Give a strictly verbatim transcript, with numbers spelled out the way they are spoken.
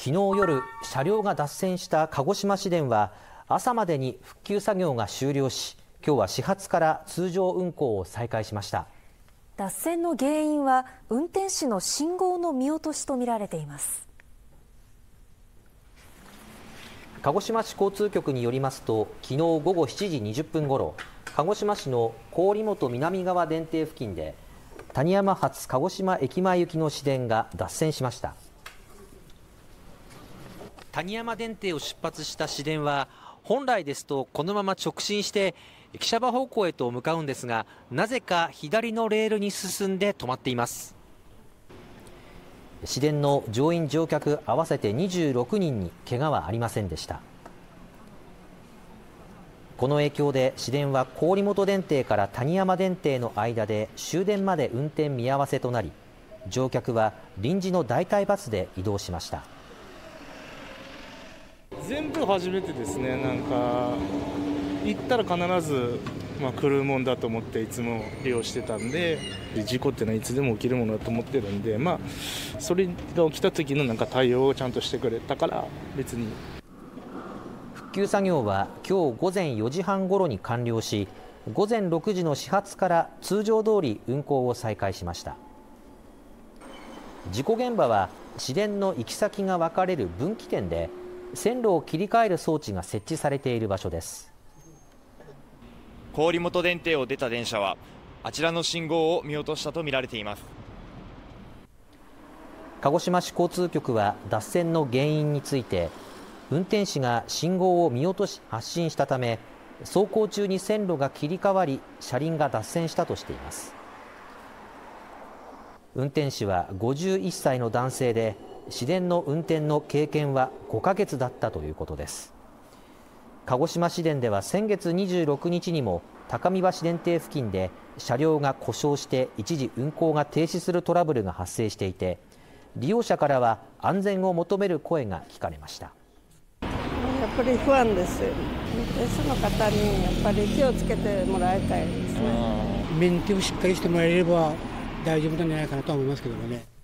昨日夜、車両が脱線した鹿児島市電は朝までに復旧作業が終了し、今日は始発から通常運行を再開しました。 脱線の原因は運転士の信号の見落としとみられています。 鹿児島市交通局によりますと、昨日午後しちじにじゅっぷんごろ、鹿児島市の郡本南側電停付近で谷山発鹿児島駅前行きの市電が脱線しました。谷山電停を出発した市電は本来ですとこのまま直進して騎射場方向へと向かうんですが、なぜか左のレールに進んで止まっています。市電の乗員乗客合わせてにじゅうろくにんに怪我はありませんでした。この影響で市電は郡本電停から谷山電停の間で終電まで運転見合わせとなり、乗客は臨時の代替バスで移動しました。 全部初めてですね。なんか行ったら必ず、まあ、来るもんだと思っていつも利用してたんで、事故ってのはいつでも起きるものだと思ってるんで、まあ、それが起きた時のなんか対応をちゃんとしてくれたから別に。 復旧作業は今日午前よじはんごろに完了し、午前ろくじの始発から通常通り運行を再開しました。事故現場は市電の行き先が分かれる分岐点で、線路を切り替える装置が設置されている場所です。 郡本電停を出た電車はあちらの信号を見落としたとみられています。 鹿児島市交通局は脱線の原因について、運転士が信号を見落とし発進したため、走行中に線路が切り替わり車輪が脱線したとしています。運転士はごじゅういっさいの男性で、市電の運転の経験はごかげつだったということです。鹿児島市電では先月にじゅうろくにちにも高見橋電停付近で車両が故障して一時運行が停止するトラブルが発生していて、利用者からは安全を求める声が聞かれました。 やっぱり不安ですよ。運転手の方にやっぱり気をつけてもらいたいですね。 メンテをしっかりしてもらえれば大丈夫なんじゃないかなと思いますけどもね。